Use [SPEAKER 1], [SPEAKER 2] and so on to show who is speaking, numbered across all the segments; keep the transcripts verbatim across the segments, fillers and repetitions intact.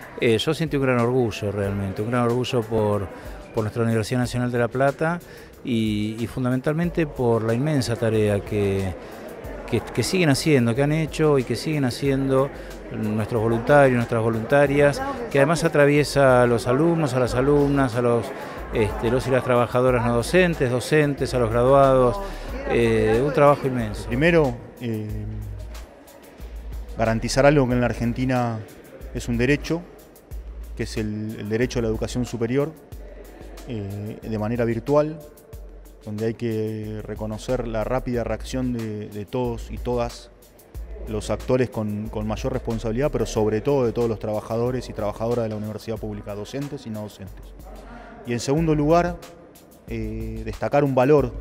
[SPEAKER 1] Eh, yo sentí un gran orgullo realmente, un gran orgullo por, por nuestra Universidad Nacional de La Plata y, y fundamentalmente por la inmensa tarea que, que, que siguen haciendo, que han hecho y que siguen haciendo nuestros voluntarios, nuestras voluntarias, que además atraviesa a los alumnos, a las alumnas, a los, este, los y las trabajadoras no docentes, docentes, a los graduados, eh, un trabajo inmenso.
[SPEAKER 2] Primero, eh, garantizar algo que en la Argentina es un derecho, que es el, el derecho a la educación superior, eh, de manera virtual, donde hay que reconocer la rápida reacción de, de todos y todas los actores con, con mayor responsabilidad, pero sobre todo de todos los trabajadores y trabajadoras de la universidad pública, docentes y no docentes. Y en segundo lugar, eh, destacar un valor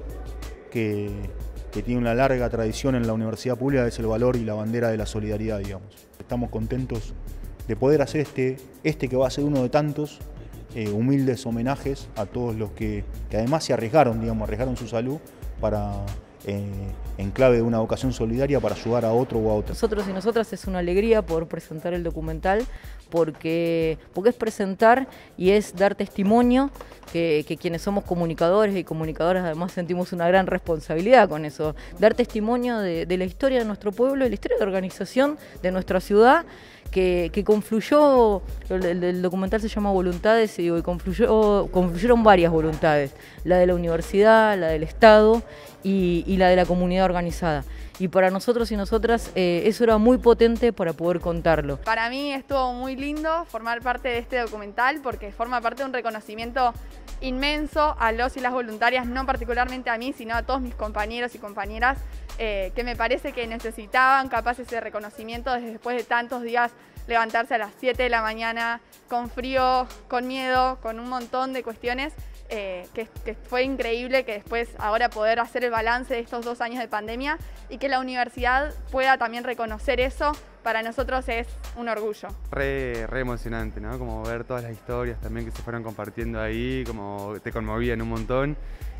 [SPEAKER 2] que, que tiene una larga tradición en la universidad pública, es el valor y la bandera de la solidaridad, digamos. Estamos contentos de poder hacer este, este que va a ser uno de tantos eh, humildes homenajes a todos los que, que además se arriesgaron, digamos, arriesgaron su salud para, eh, en clave de una vocación solidaria, para ayudar a otro o a otra.
[SPEAKER 3] Nosotros y nosotras es una alegría poder presentar el documental porque, porque es presentar y es dar testimonio que, que quienes somos comunicadores y comunicadoras además sentimos una gran responsabilidad con eso, dar testimonio de, de la historia de nuestro pueblo, de la historia de organización de nuestra ciudad, que, que confluyó, el, el documental se llama Voluntades y confluyó, confluyeron varias voluntades, la de la universidad, la del Estado y, y la de la comunidad organizada. Y para nosotros y nosotras eh, eso era muy potente para poder contarlo.
[SPEAKER 4] Para mí estuvo muy lindo formar parte de este documental porque forma parte de un reconocimiento inmenso a los y las voluntarias, no particularmente a mí, sino a todos mis compañeros y compañeras eh, que me parece que necesitaban capaz ese reconocimiento desde después de tantos días levantarse a las siete de la mañana con frío, con miedo, con un montón de cuestiones. Eh, que, que fue increíble que después ahora poder hacer el balance de estos dos años de pandemia y que la universidad pueda también reconocer eso, para nosotros es un orgullo.
[SPEAKER 5] Re, re emocionante, ¿no? Como ver todas las historias también que se fueron compartiendo ahí, como te conmovían un montón.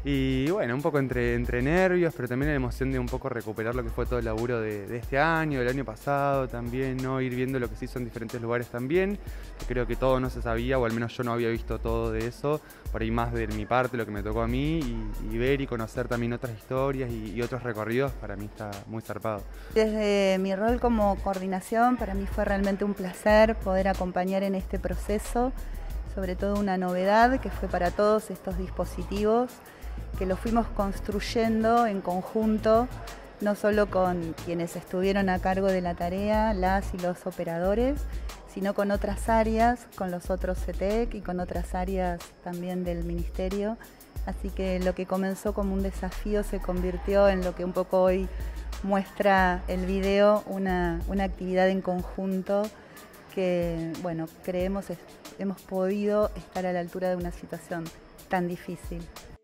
[SPEAKER 5] Y bueno, un poco entre, entre nervios, pero también la emoción de un poco recuperar lo que fue todo el laburo de, de este año, del año pasado también, ¿no? Ir viendo lo que se hizo en diferentes lugares también, que creo que todo no se sabía, o al menos yo no había visto todo de eso, por ahí más de mi parte, lo que me tocó a mí, y, y ver y conocer también otras historias y, y otros recorridos, para mí está muy zarpado.
[SPEAKER 6] Desde mi rol como coordinación, para mí fue realmente un placer poder acompañar en este proceso, sobre todo una novedad que fue para todos estos dispositivos, que lo fuimos construyendo en conjunto, no solo con quienes estuvieron a cargo de la tarea, las y los operadores, sino con otras áreas, con los otros C E T E C y con otras áreas también del Ministerio. Así que lo que comenzó como un desafío se convirtió en lo que un poco hoy muestra el video, una, una actividad en conjunto que, bueno, creemos es, hemos podido estar a la altura de una situación tan difícil.